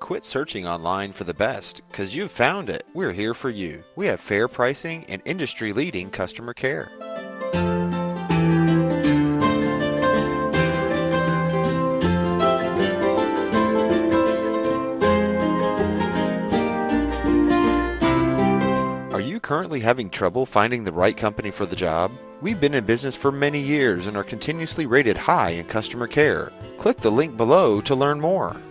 quit searching online for the best, because you've found it. We're here for you. We have fair pricing and industry-leading customer care. Are you currently having trouble finding the right company for the job? We've been in business for many years and are continuously rated high in customer care. Click the link below to learn more.